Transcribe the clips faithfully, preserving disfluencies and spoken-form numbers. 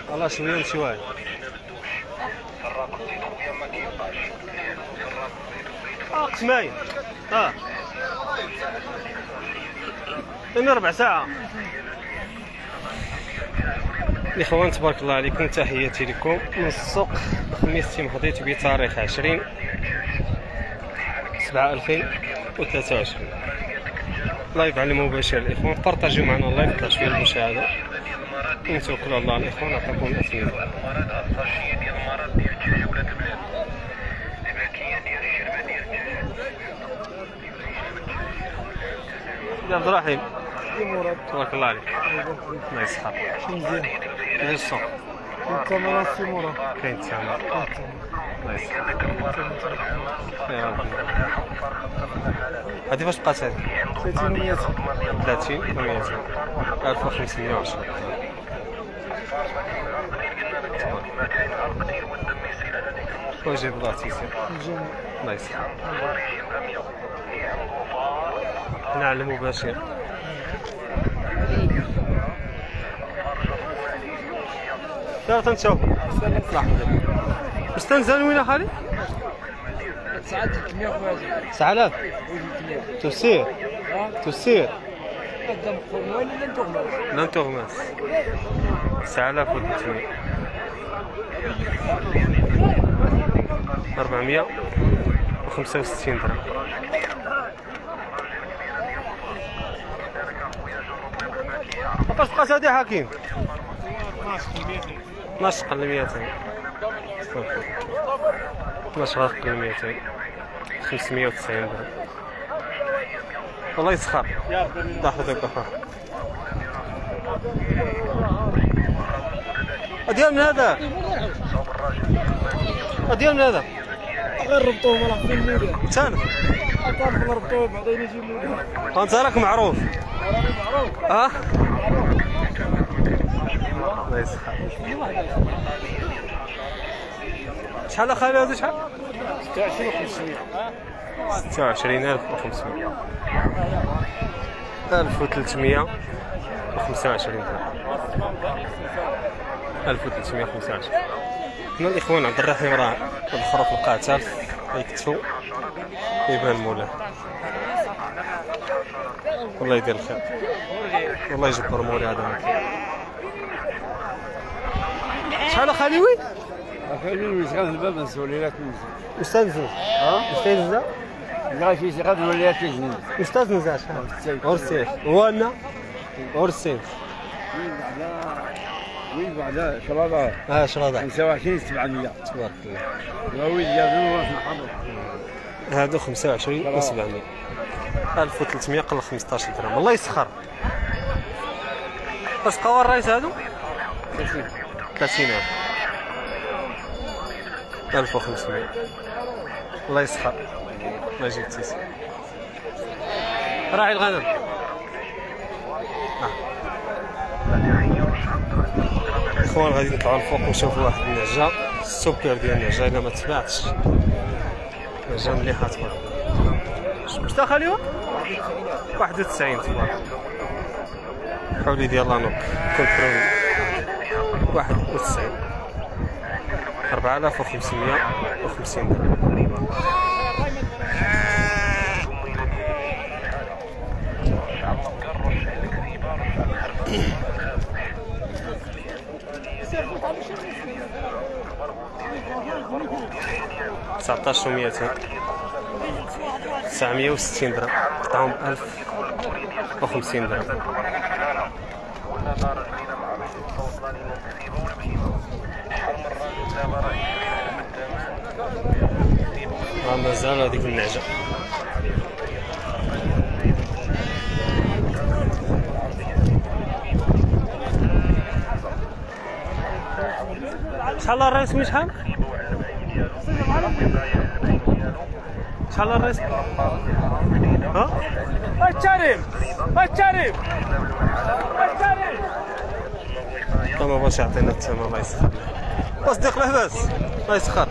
والله شويه من شويه. اه قسماين اه انا ربع ساعه. الاخوان تبارك الله عليكم، تحياتي لكم من السوق الخميس تيم حضيت بتاريخ عشرين سبعة ألفين وثلاثة وعشرين. لايف على المباشر الاخوان، بارطاجيو معنا اللايف طلع شويه المشاهده، ونتوكلوا على الله الاخوان. نعطيكم الاسئله يا عبد الرحيم تبارك الله عليك. الله يسخر مزيان. كاين السوق الثمرات في مرة كاين الثمر. الله يسخر يا ربي. هذه فاش بقات هذه؟ ثلاثين و مئتين. ثلاثين و مئتين ألف وخمسمية وعشرين. وجه الله تيسير. الله يسخر. هنا على المباشر. لا تنشوف مستنزل وين خالي؟ تسعة ثلاثمية وخمسين. تسعة آلاف تسير تسير قدام خويا لن تغمس. لن تغمس. تسعة آلاف وثلاثمية أربعمية وخمسة وستين درهم. فاش بقات هادي حكيم؟ اثناش قل مئتين. اثناش قل مئتين خمسمية وتسعين درهم. والله يسخر. لحظة دابا اخا. ديال من هذا؟ ديال من هذا؟ غير ربطوهم راه في المولى. تانا؟ كان نربطوه بعدين يجي المولى. انت راك معروف. معروف. اه؟ الله يسخر. شحال اخالي هذا شحال؟ ستة وعشرين وخمسمية. ستة وعشرين ألف وخمسمية. ألف وثلاثمية وخمسة وعشرين درهم. ألف وثلاثمية وخمسة وعشرين. هنا الاخوان عبد الرحيم راه دخلوا في القاتل يكتفوا يبان مولاه. والله يدير الخير. والله يجبر مولاه هذا. شحال اخاليوي؟ اخويا شغال الباب مسؤوليات استاذ نزاز. اه استاذ نزاز. لا شي شغال ولايات تجنيد. استاذ نزاز شحال؟ غرسيف. هو انا غرسيف. وين بعدا شراضة؟ اه شراضة خمسة وعشرين سبعمية. تبارك الله. وين جابوا راس محمد. هادو خمسة وعشرين و سبعمية. ألف وثلاثمية قل خمسطاش درهم. الله يسخر. واش بقاو الرايس هادو؟ ثلاثين ألف. ألف وخمسمية. الله يسخر. ما يجيب تيسير. راعي الغنم. آه. اخوان غادي نطلعوا الفوق ونشوفوا واحد النعجه السوبر ديال النعجه الا ما تباعتش. نعجه مليحه تبارك الله. واش تا خاليوها؟ واحد وتسعين تبارك الله. حولي ديال لانوك كونترول واحد وتسعين. أربعة آلاف وخمسمية وخمسين درهم. تسعطاش و مئتين. تسعمية وستين درهم. قطعهم ألف وخمسين درهم. ها مازال هذيك النعجة. شحال الرايس من شحال؟ شحال الرايس؟ ها؟ الشريف الشريف الشريف. ما باش يعطينا الثمن. الله يسخر. تصديق لهباس. الله يسخر.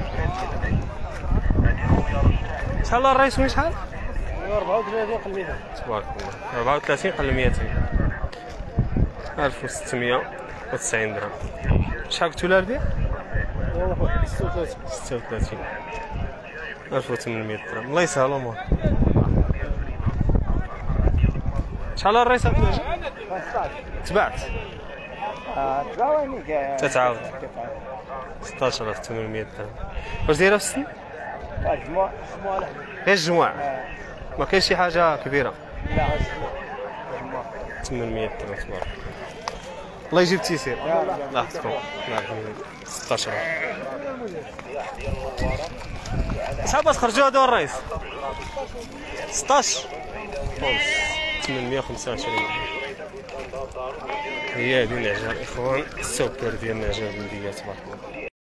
شحال الرايس من شحال؟ أربعة وثلاثين قل مئتين. تبارك الله. أربعة وثلاثين قل مئتين. ألف وستمية وتسعين درهم. شحال قلتوا لها البيع؟ ستة وثلاثين. ستة وثلاثين ألف وثمنمية درهم. الله يسهل الامور. شحال الريسه بنجا؟ تبعت تتعاود ستطاش ألف وثمنمية درهم. واش دايره في السن؟ مجموع مجموع غير الجموع ما كاينش شي حاجه كبيره. لا ثمنمية درهم تبارك الله يجيب التيسير. الله يحفظكم. ستطاش شحال باش خرجوا هادو الرئيس؟ ستطاش ثمنمية وخمسة وعشرين. هي هذه العجل اخوان السوبر ديال العجل البلديه تبارك الله.